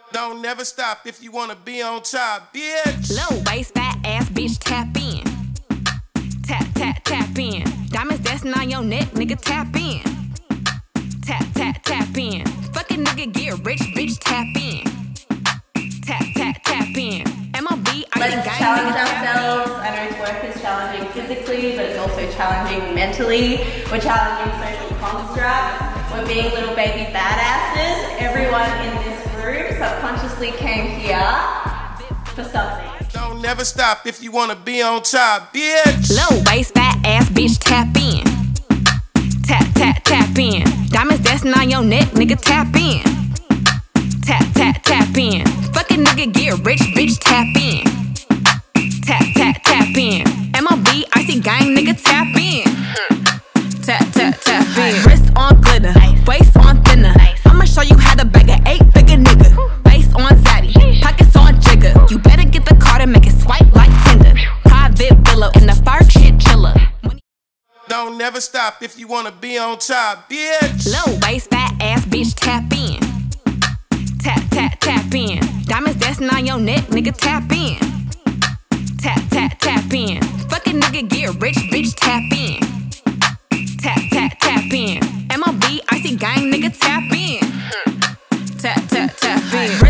Don't never stop if you wanna be on top, bitch. Low waist, fat ass bitch, tap in. Tap, tap, tap in. Diamonds dancing on your neck, nigga, tap in. Tap, tap, tap in. Fucking nigga, get rich, bitch, tap in. Tap, tap, tap in. MLB, Let's challenge ourselves. I know work is challenging physically, but it's also challenging mentally. We're challenging social constructs. We're being little baby badasses. Everyone in this room subconsciously came here for something. Don't never stop if you wanna be on top, bitch. Low waist, fat ass bitch, tap in. Tap, tap, tap in. Diamonds dancing on your neck, nigga, tap in. Tap, tap, tap in. Fucking nigga, get rich, bitch, tap in. Tap, tap, tap in. MLB, icy gang, nigga, tap in. Tap, tap, tap in. Wrist on glitter, waist on thinner. I'ma show you how to bag an 8-figure nigga. Face on zaddy, pockets on jigger. You better get the card and make it swipe like Tinder. Private villa in the fire shit chiller. Don't never stop if you wanna be on top, bitch. Low waist, fat ass bitch, tap in. Tap, tap, tap in. Diamonds dancing on your neck, nigga, tap in. Tap, tap, tap in. Fucking nigga, get rich, bitch, tap in. Tap, tap, tap in. MLB, icy gang, nigga, tap in. Tap, tap, tap in.